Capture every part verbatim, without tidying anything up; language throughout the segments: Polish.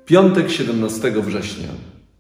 Piątek siedemnastego września.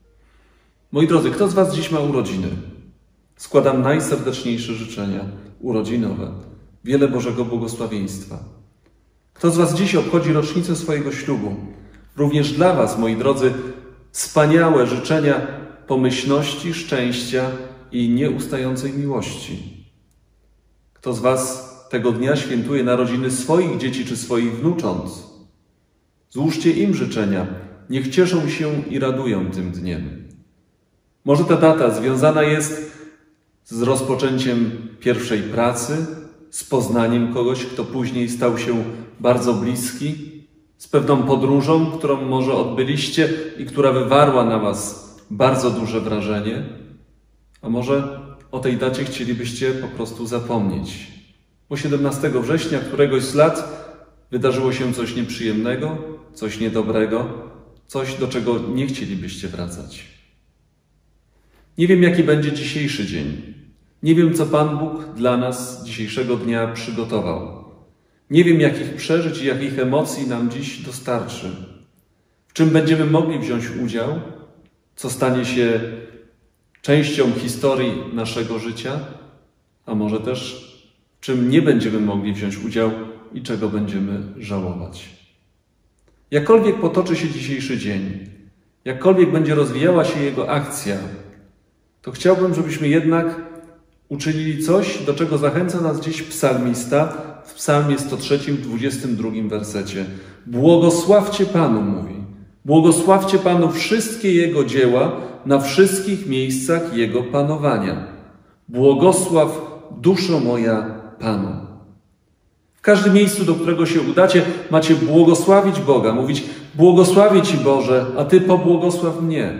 Moi drodzy, kto z Was dziś ma urodziny? Składam najserdeczniejsze życzenia urodzinowe. Wiele Bożego błogosławieństwa. Kto z Was dziś obchodzi rocznicę swojego ślubu? Również dla Was, moi drodzy, wspaniałe życzenia pomyślności, szczęścia i nieustającej miłości. Kto z Was tego dnia świętuje narodziny swoich dzieci czy swoich wnucząt? Złóżcie im życzenia, niech cieszą się i radują tym dniem. Może ta data związana jest z rozpoczęciem pierwszej pracy, z poznaniem kogoś, kto później stał się bardzo bliski, z pewną podróżą, którą może odbyliście i która wywarła na Was bardzo duże wrażenie. A może o tej dacie chcielibyście po prostu zapomnieć, bo siedemnastego września któregoś z lat wydarzyło się coś nieprzyjemnego, coś niedobrego, coś, do czego nie chcielibyście wracać. Nie wiem, jaki będzie dzisiejszy dzień. Nie wiem, co Pan Bóg dla nas dzisiejszego dnia przygotował. Nie wiem, jakich przeżyć i jakich emocji nam dziś dostarczy. W czym będziemy mogli wziąć udział, co stanie się częścią historii naszego życia, a może też w czym nie będziemy mogli wziąć udział i czego będziemy żałować. Jakkolwiek potoczy się dzisiejszy dzień, jakkolwiek będzie rozwijała się jego akcja, to chciałbym, żebyśmy jednak uczynili coś, do czego zachęca nas dziś psalmista w psalmie sto trzecim, w dwudziestym drugim wersecie. Błogosławcie Panu, mówi. Błogosławcie Panu wszystkie Jego dzieła na wszystkich miejscach Jego panowania. Błogosław duszo moja Panu. W każdym miejscu, do którego się udacie, macie błogosławić Boga, mówić: błogosławię Ci, Boże, a Ty pobłogosław mnie.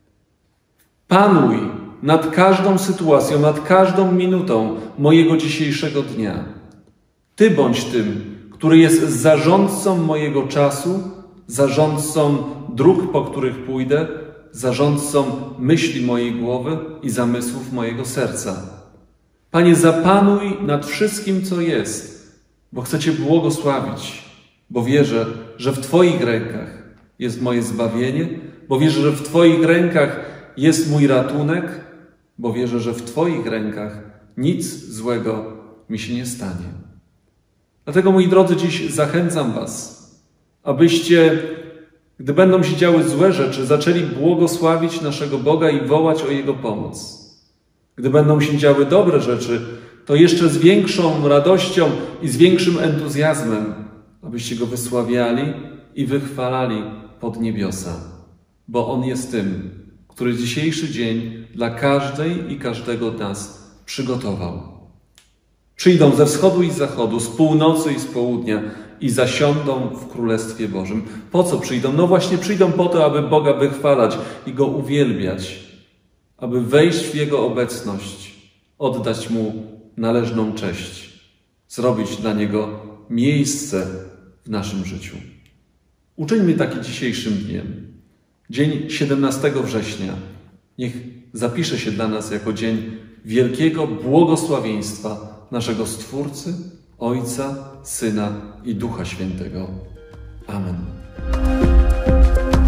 Panuj nad każdą sytuacją, nad każdą minutą mojego dzisiejszego dnia. Ty bądź tym, który jest zarządcą mojego czasu, zarządcą dróg, po których pójdę, zarządcą myśli mojej głowy i zamysłów mojego serca. Panie, zapanuj nad wszystkim, co jest, bo chcę Cię błogosławić, bo wierzę, że w Twoich rękach jest moje zbawienie, bo wierzę, że w Twoich rękach jest mój ratunek, bo wierzę, że w Twoich rękach nic złego mi się nie stanie. Dlatego, moi drodzy, dziś zachęcam Was, abyście, gdy będą się działy złe rzeczy, zaczęli błogosławić naszego Boga i wołać o Jego pomoc. Gdy będą się działy dobre rzeczy, to jeszcze z większą radością i z większym entuzjazmem, abyście Go wysławiali i wychwalali pod niebiosa, bo On jest tym, który dzisiejszy dzień dla każdej i każdego z nas przygotował. Przyjdą ze wschodu i z zachodu, z północy i z południa i zasiądą w Królestwie Bożym. Po co przyjdą? No właśnie przyjdą po to, aby Boga wychwalać i Go uwielbiać, aby wejść w Jego obecność, oddać Mu należną cześć, zrobić dla Niego miejsce w naszym życiu. Uczyńmy taki dzisiejszym dniem. Dzień siedemnastego września niech zapisze się dla nas jako dzień wielkiego błogosławieństwa naszego Stwórcy, Ojca, Syna i Ducha Świętego. Amen.